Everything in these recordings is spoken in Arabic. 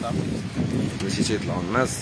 ماشي تيطلعوا الناس.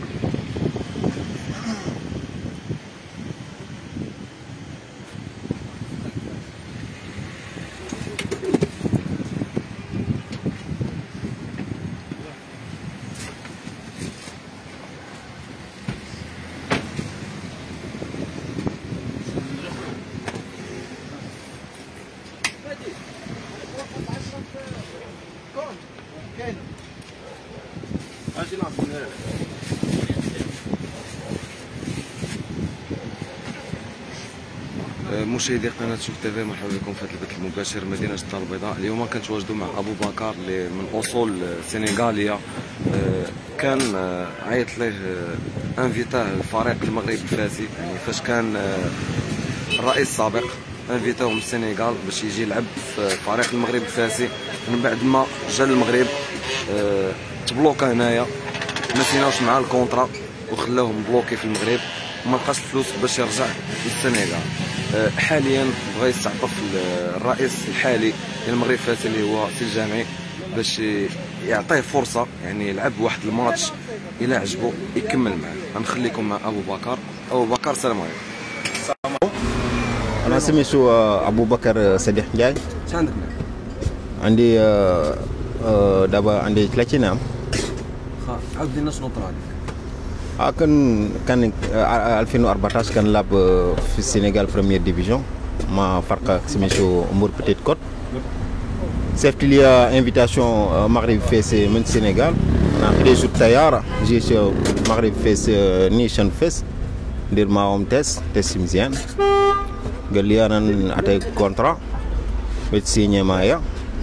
مشاهدي قناه شوف تيفي، مرحبا بكم في هذا البث المباشر مدينه الدار البيضاء. اليوم كنتواجدوا مع ابو بكر اللي من اصول سنغاليه. كان عيط ليه انفيتاه الفريق المغرب الفاسي، يعني فاش كان الرئيس السابق انفيتاه من السنغال باش يجي يلعب في فريق المغرب الفاسي. من بعد ما جا للمغرب تبلوكا هنايا، ما سيناوش مع الكونترا وخلاوهم بلوكي في المغرب وما لقاش الفلوس باش يرجع للسنغال. حاليا بغى يستعطف الرئيس الحالي ديال المغرب الفاسي اللي هو سي الجامعي باش يعطيه فرصه، يعني يلعب واحد الماتش الى عجبو يكمل معاه. غنخليكم مع ابو بكر. ابو بكر السلام عليكم. السلام عليكم. انا سميتو ابو بكر صديق جاي. اش عندك؟ عندي دابا عندي 30 عام. عاود لينا شنو طرا لك؟ كان 2014 كان لعب في السنغال بريمير ديفيجن مع فرقه سميتو مور بيتيت كوت. صيفط لي انفيتاسيون مغرب فيس من السنغال. انا خديت الطياره جيت مغرب فيس نيشان فيس ندير معاهم تيست مزيان. قال لي انا نعطيك كونترا وتسيني معايا.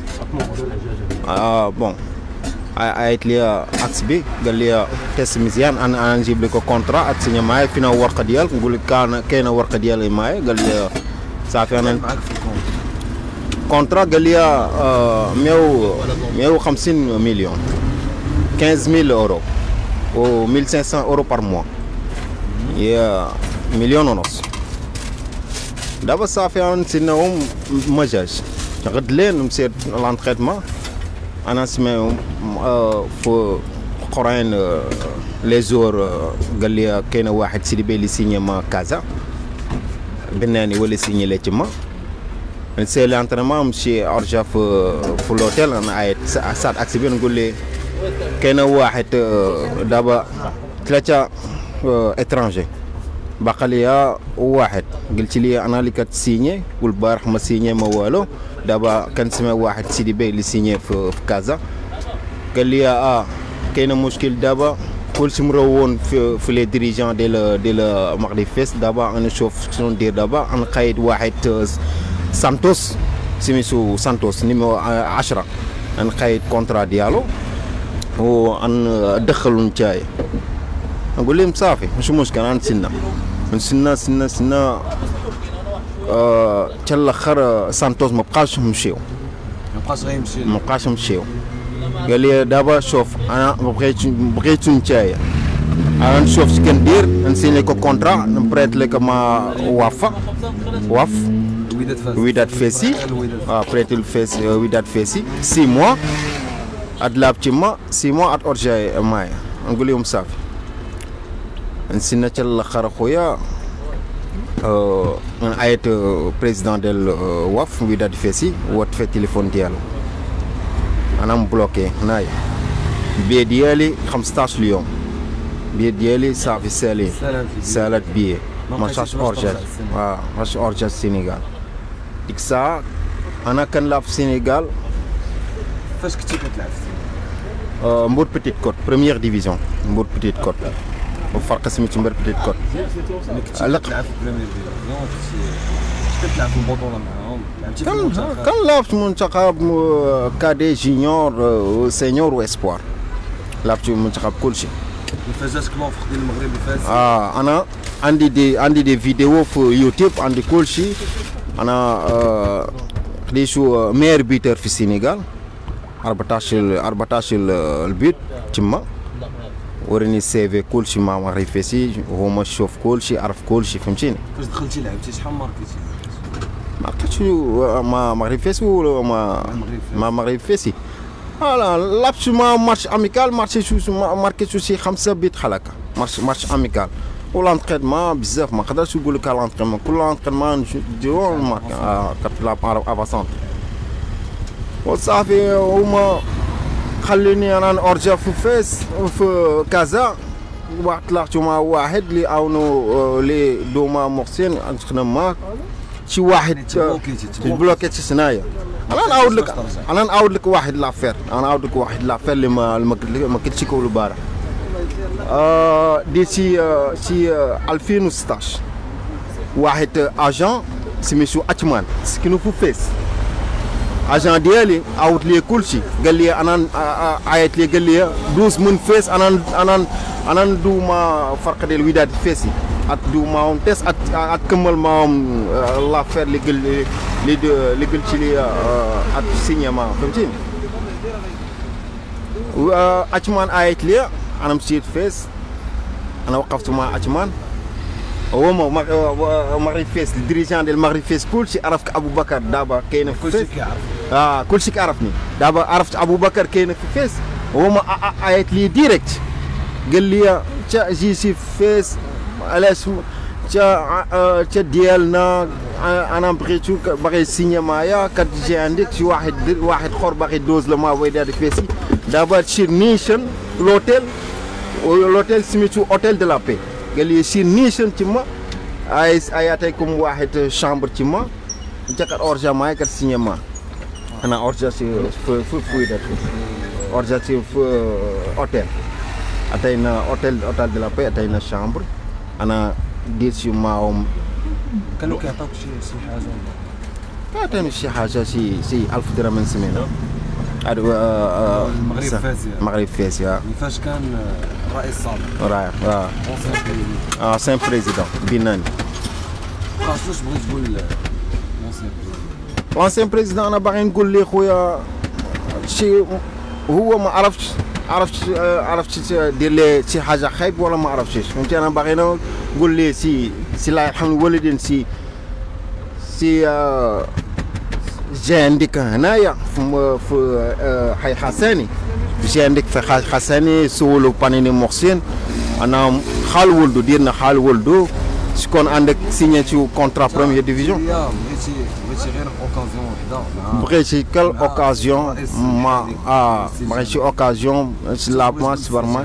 بون عيط لي اكس بي قال لي تيست مزيان، انا نجيب لك كونترا تسيني معايا. فينا الورقه ديالك؟ نقول لك كاينه ورقه ديالي معايا. قال لي صافي انا معاك في كونترا. قال لي 150 مليون 15000 اورو و 1500 اورو بار موا، هي مليون ونص. دابا صافي انا نتسناهم ما جاش. غد لين مسير لانتريتمون انا نسمعهم في قرين لي زور. قال لي كاين واحد سيدي بي لي سيني ما كازا بناني ولا سيني لي تما. نسير لانترينمون نمشي ارجع في لوتيل. انا عيط ساعه اكسبي نقول لي كاين واحد دابا 3 اترانجي باقي ليا واحد. قلت لي انا اللي كتسيني والبارح ما سيني ما والو. دابا كنسمع واحد سيدي بي اللي سيني في كازا. قال لي كاين مشكل دابا كلشي مرون في لي ديريجون ديال مغرب فيس. دابا انا نشوف شنو ندير. دابا نقيد واحد سانتوس سميتو سانتوس نيميرو 10. نقيد كونترا ديالو وندخلو نتايا. نقول لهم صافي ماشي مشكل، انا نتسنى حتى الاخر سانتوس ما بقاش نمشيو. ما بقاش نمشيو. قال لي دابا شوف انا بغيتو نتايا، انا نشوف اش كندير. نسيني لك كونترا نبريت لك مع واف وداد فيسي. بريت الفيس وداد فيسي 6 موا ادلاب تما 6 موا اورجاي معايا. نقول لهم صافي نسينا حتى الاخر خويا. عيط بريزيدون ديال واف وداد فيسي وات في التليفون ديالو. انا مبلوكي هنايا. البي ديالي 15 يوم. البي ديالي صافي سالات بيه ما مشاش اورجاج. ماش اورجاج السنغال. ديك الساعه انا كنلعب في السنغال. فاش كنتي كتلعب في السنغال؟ مبور بيتيت كوت بريمير ديفيزيون. مبور بيتيت كوت وفرقه سميتو مبور بيتيت كوت. كنتي كتلعب في بريمير ديفيزيون؟ كنتي كتلعب في البطوله معاهم؟ لعبتي في المنتخب؟ كنلعب في المنتخب كادي جونيور وسينيور واسبوار. لعبت في المنتخب كلشي. فازاتك لوفر ديال المغرب الفاسي؟ انا عندي دي فيديو في يوتيوب، عندي كلشي. انا خديتو مير بيتر في السنغال 14 البيت تما. وريني السيفي كلشي مع مغرب فاسي وهما شوف كلشي عرف كلشي فهمتيني. فاش دخلتي لعبتي شحال ماركيتي؟ ماركيتو مع مغرب فاسي ولا مع مغرب فاسي فوالا لعبت مع ماتش اميكال ماركيتو شي 5 بيت حلقه ماتش اميكال والانترينمون بزاف ما نقدرش نقول لك الانترينمون كل انترينمون نديرو كتلعب افاسون وصافي هما خلوني انا نرجع في فاس في كازا واحد طلعت مع واحد اللي عاونوا اللي دوما محسن نخدم معاك شي واحد بلوكيتي هنايا انا نعاود لك واحد لافير اللي ما كنتش نقول البارح دي شي 2016 واحد اجان سميتو اتمان سكنو في فاس اجان ديالي عاود لي كلشي قال لي انا عيط لي قال لي دوز من فاس انا ندو ما فرق ديال الوداد فاسي ادو معاهم تيست اتكمل معاهم لافير اللي قلتي لي سينيا معاهم فهمتيني اتمان عيط لي انا مشيت فاس انا وقفت مع اتمان هو مغرب فاس الديريجان ديال المغرب فاس كلشي عرفك ابو بكر دابا كاين في فاس كلشي كيعرفني دابا عرفت ابو بكر كاين في فاس هو عيط لي ديريكت قال لي تا جيتي في فاس علاش تا ديالنا انا بغيتو باغي سينيا معايا كتجي عندك شي واحد اخر باغي يدوز له مع وداد فاسي دابا تشير نيشن لوتيل سميتو اوتيل دو لا بي قال لي سير نيشن تما عيطيكم واحد شامبر تما انت كتورجا معايا كتسينيا معايا انا اورجاتي في وداد اورجاتي في اوتيل اتينا اوتيل دو لا بي اتينا شامبر انا ديت معاهم كانوا كيعطيوك شي حاجه ولا عطيني شي حاجه شي 1000 درهم من سمينه هادو المغرب فاسي فاش كان الرئيس السابق رائع سين بريزيدون بناني واش بغيت تقول لونسيان بريزيدون انا باغي نقول ليه خويا شي هو ما عرفتش دير لي شي حاجه خايب ولا ما عرفتش فهمتي انا باغي نقول ليه سي الله يرحم الوالدين سي جا عندك هنايا في حي حساني جا عندك في حي حساني سولو بانيني محسن انا خال ولدو ديرنا خال ولدو شكون عندك سينياتيو كونترا بروميير ديفيزيون بغيتي غير اوكازيون وحده بغيتي كل اوكازيون ما بغيتي اوكازيون نلعب مع سوبرمان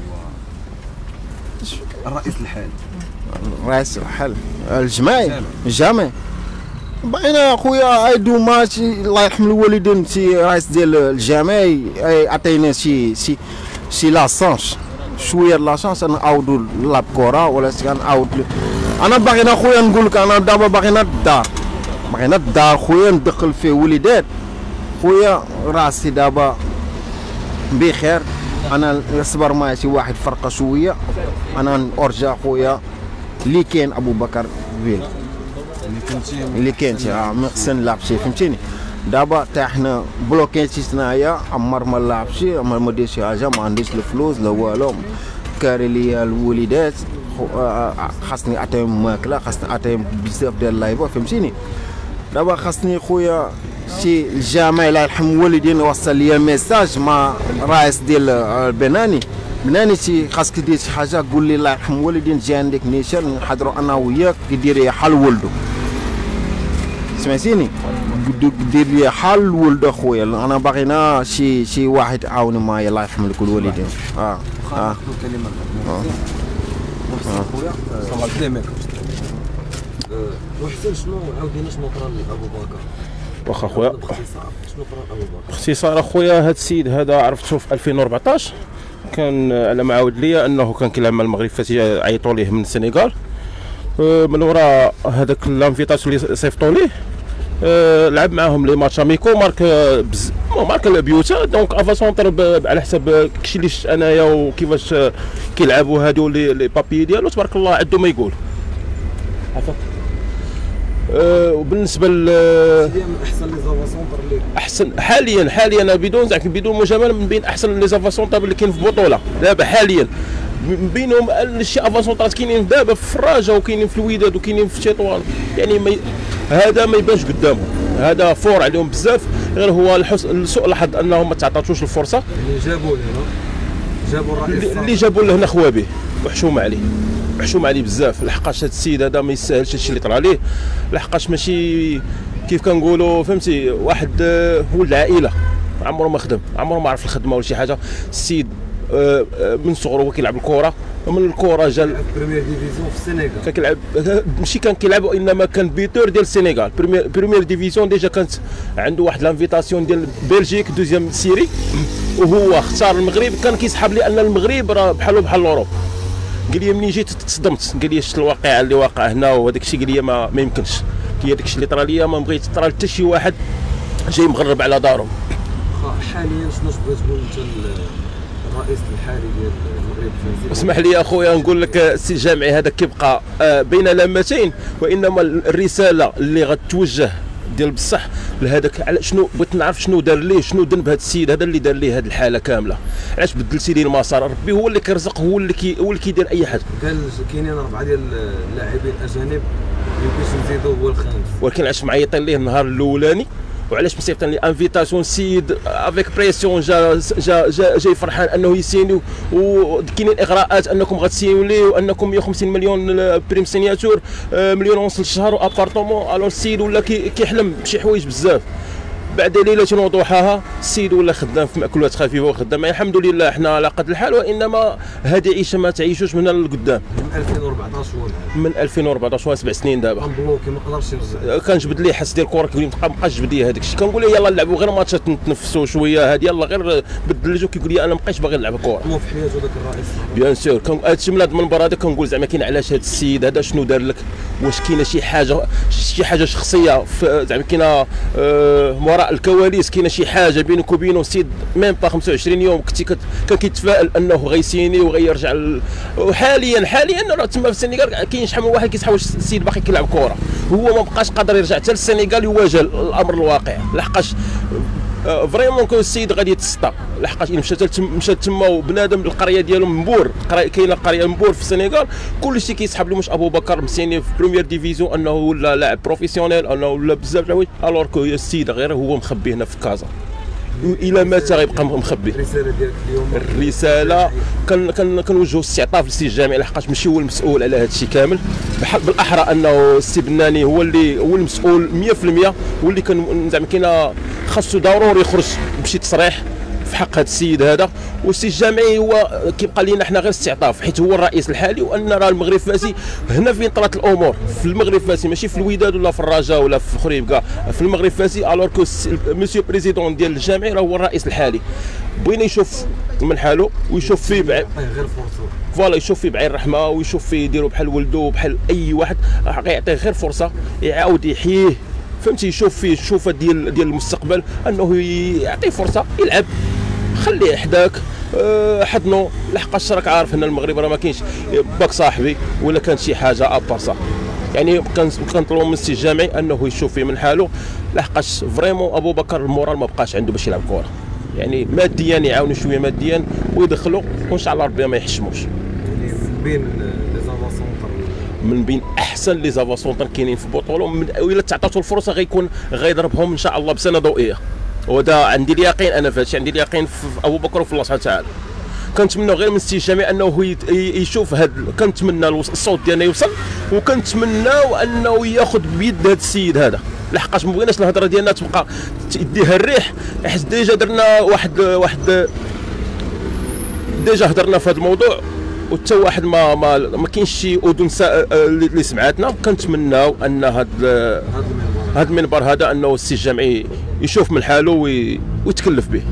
الرئيس الحال الجماعي جامي بغينا خويا عيدو ماتش الله يرحم الوالدين سي رئيس ديال الجماعي عطينا شي لاسونس شويه لاسونس نعاودو نلعب كره ولا كنعاود انا باغينا خويا نقول لك انا دابا باغينا الدار خويا ندخل فيه وليدات خويا راسي دابا بخير انا صبر معايا شي واحد فرقه شويه انا ارجع خويا اللي كاين ابو بكر ويل اللي كاين ما خصنا نلعب شي فهمتيني دابا حتى حنا بلوكيتي هنايا عمر ما نلعبش عمر ما ندير شي حاجه ما عنديش الفلوس لا والو كاري ليا الوليدات خاصني نعطيهم ماكله خاصني نعطيهم بزاف ديال اللايبه فهمتيني دابا خاصني خويا شي الجامع الله يرحم والدين وصل لي ميساج مع رئيس ديال بناني شي خاصك دير شي حاجه قول لي الله يرحم والدين جا عندك نيشان نحضروا انا وياك ديري حال ولدو سمعتيني دير لي حال ولد اخويا انا باغينا شي واحد عاوني معايا الله يرحم لك الوالدين كلمه خويا صافا كلامك وحسن شنو عاودينا شنو طرا لابو بكر واخا خويا شنو طرا لابو بكر باختصار اخويا هذا السيد هذا عرفته في 2014 كان على ما عاود ليا انه كان كيلعب مع المغرب فاتي عيطوا ليه من السنغال من وراء هذاك لانفيتاسيون اللي صيفطوا ليه لعب معاهم لي ماتش اميكو مارك البيوتا دونك افاسونتر على حساب كشي اللي شفت انايا وكيفاش كيلعبوا هادو لي بابي ديالو تبارك الله عندو ما يقول عرفت وبالنسبه احسن لي زافاسونتر اللي احسن حاليا بدون مجامله من بين احسن لي زافاسونتر اللي كاين في البطوله دابا حاليا من بينهم شي افاسونطات كاينين دابا في الراجه وكاينين في الوداد وكاينين في تطوان يعني هذا ما يبانش قدامهم هذا فور عليهم بزاف غير هو سوء الحظ انهم ما تعطاتوش الفرصه. يعني جابوا الرئيس اللي جابوا له هنا خوا به وحشومه عليه بزاف، لحقاش هذا السيد هذا ما يستاهلش هادشي اللي طرا ليه، لحقاش ماشي كيف كنقولوا فهمتي واحد ولد عائله عمره ما خدم، عمره ما عرف الخدمه ولا شي حاجه. السيد من صغره هو كيلعب الكره، ومن الكره جا بريمير ديفيزيون في السنغال، كان كيلعب ماشي كان كيلعب وانما كان بيتور ديال السنغال. بريمير ديفيزيون ديجا كانت عنده واحد لانفيتاسيون ديال بلجيك دوزيام سيري، وهو اختار المغرب. كان كيسحب لي ان المغرب راه بحالو بحال الاوروب. قال لي ملي جيت تصدمت، قال لي شفت الواقعه اللي واقع هنا وهذاك الشيء، قال لي ما يمكنش، قال لي داك الشيء اللي طرا ليا ما بغيت يطرا حتى شي واحد جاي مغرب على دارهم. حاليا شنو تبغي تقول انت الرئيس الحالي ديال المغرب الفرنسي؟ اسمح لي اخويا نقول لك السي الجامعي هذا كيبقى بين لمتين، وانما الرساله اللي غتوجه ديال بصح لهذاك على شنو بغيت نعرف شنو دار ليه، شنو ذنب هذا السيد هذا اللي دار ليه هذه الحاله كامله، علاش بدلتي ليه المسار؟ ربي هو اللي كيرزق، هو اللي كيدير اي حاجه. قال كاينين 4 ديال اللاعبين اجانب يمكنش نزيدوا هو الخامس، ولكن علاش معيطين ليه النهار الاولاني وعلاش مصيفط لي انفيتاسيون السيد افيك بريسيون جاي فرحان انه يسينيو، وكاينين اغراءات انكم غتسينيو ليه وانكم 150 مليون بريم سينياتور، 1.5 مليون للشهر وابارتومون. الو السيد ولا كيحلم بشي حوايج بزاف. بعد ليله وضحاها السيد ولا خدام في مأكولات خفيفه وخدام، الحمد لله حنا على قد الحال، وانما هذه عيشه ما تعيشوش من لقدام. من 2014 هو من 2014 7 سنين دابا مبلوكي ما قدرش يرجع. كنجبد ليه حس ديال الكره، كيقول لي ما بقاش جبد لي هذاك الشيء، كنقول له يلاه نلعبوا غير ماتشات نتنفسوا شويه هذه، يلاه غير بالدلجو. كيقول لي انا ما بقيتش باغي نلعب الكره. مو في حياته ذاك الرئيس بيان سور. هذا الشيء من هذا المنبر هذا كنقول زعما كاين علاش هذا السيد هذا شنو دار لك، واش كاينه شي حاجه شخصيه زعما كاينه وراء الكواليس، كاينه شي حاجه بينك وبينه. السيد ميم با 25 يوم كان كيتفائل انه غيسيني وغيرجع وحاليا راه تما في السنغال كاين شحال من واحد كيسحب واش السيد باقي كيلعب كره، هو ما بقاش قادر يرجع حتى للسنغال يواجه الامر الواقع، لحقاش فريمون كون السيد غادي يتسطى، لحقاش مشى تما وبنادم القريه ديالو مبور، كاينه قريه مبور في السنغال، كلشي كيسحب له. مش ابو بكر مسيني في بريمير ديفيزيون انه ولا لاعب بروفيسيونيل، انه ولا بزاف الحوايج، الوغ كو السيد غير هو مخبي هنا في كازا، الى مات غيبقى مخبي. الرساله ديالك اليوم؟ الرساله كنوجهوا استعطاف للسي الجامعي، لحقاش ماشي هو المسؤول على هذا الشيء كامل، بالاحرى انه السي بناني هو المسؤول 100%، واللي كان زعما كاينه خاصو ضروري يخرج بشي تصريح في حق هذا السيد هذا. والسي الجامعي هو كيبقى لينا حنا غير استعطاف، حيت هو الرئيس الحالي، وان راه المغرب الفاسي هنا فين طرات الامور، في المغرب الفاسي ماشي في الوداد ولا في الرجاء ولا في خريب كاع، في المغرب الفاسي. الوغ كو مسيو بريزيدون ديال الجامعي راه هو الرئيس الحالي، بغينا يشوف من حاله ويشوف فيه غير فرصه، فوالا يشوف فيه بعين الرحمه، ويشوف فيه يديرو بحال ولده بحال اي واحد، غيعطيه غير فرصه يعاود يحييه، فهمتي؟ يشوف فيه الشوفه ديال المستقبل، انه يعطيه فرصه يلعب، خليه حداك، حضنو، لحقاش راك عارف ان المغرب راه ما كاينش باك صاحبي ولا كانت شي حاجه ابارسا. يعني كنطلبوا من السي الجامعي انه يشوف فيه من حاله، لحقاش فريمون ابو بكر المورال ما بقاش عنده باش يلعب كره، يعني ماديا يعاونوا شويه ماديا ويدخلوا، وان شاء الله ربي ما يحشموش. يعني بين لي زافاسونتر، من بين احسن لي زافاسونتر كاينين في البطوله، والا تعطاتو الفرصه غيضربهم ان شاء الله بسنه ضوئيه، وهذا عندي اليقين، انا في هادشي عندي اليقين في ابو بكر وفي الله سبحانه وتعالى. كنتمنى غير من السي الجامعي انه يشوف هذا، كنتمنى الصوت ديالنا يوصل، وكنتمناو انه ياخذ بيد هذا السيد هذا، لحقاش ما بغيناش الهضره ديالنا تبقى يديها الريح، حيت ديجا درنا واحد ديجا هضرنا في هذا الموضوع، وحتى واحد ما كاينش شي اذن اللي سمعتنا. كنتمناو ان هذا المنبر هذا انه السي الجامعي يشوف من حاله ويتكلف به.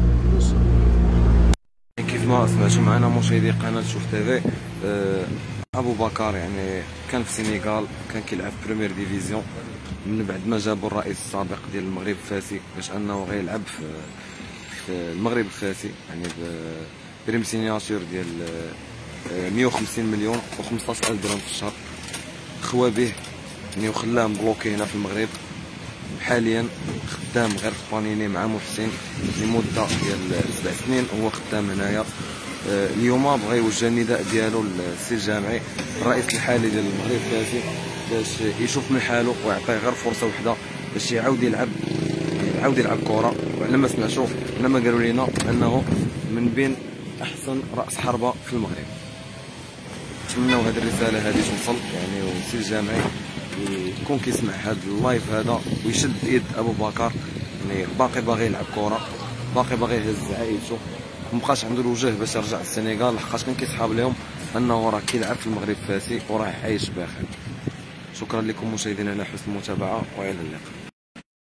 كيف ما سمعتوا معنا مشاهدي قناه شوف تيفي، ابو بكر يعني كان في السنغال، كان كيلعب في بريمير ديفيزيون، من بعد ما جابوا الرئيس السابق ديال المغرب الفاسي باش انه غيلعب في المغرب الفاسي، يعني بريم سينياتور ديال 150 مليون و15000 درهم في الشهر، خوا به يعني وخلاه مبلوكي هنا في المغرب. حاليا خدام غير في بانيني مع محسن لمده ديال 7 سنين، هو خدام هنايا. اليوم بغى يوجه النداء ديالو للسي الجامعي الرئيس الحالي ديال المغرب الفاسي باش يشوف من حاله ويعطيه غير فرصه وحده باش يعاود يلعب يعاود يلعب كره. وعلى ما سمعتوا على ما قالوا لنا انه من بين احسن راس حربه في المغرب. نتمنوا هذه الرساله هذه توصل يعني، وسي الجامعي يكون كيسمع هذا اللايف هذا ويشد يد ابو بكر، يعني باغي يلعب كره، باغي يهز عائلته، مبقاش عنده الوجه باش يرجع للسنغال، لحقاش كان كيصحاب لهم انه راه كيلعب في المغرب فاسي وراه عايش باخر. شكرا لكم مشاهدينا على حسن المتابعه والى اللقاء.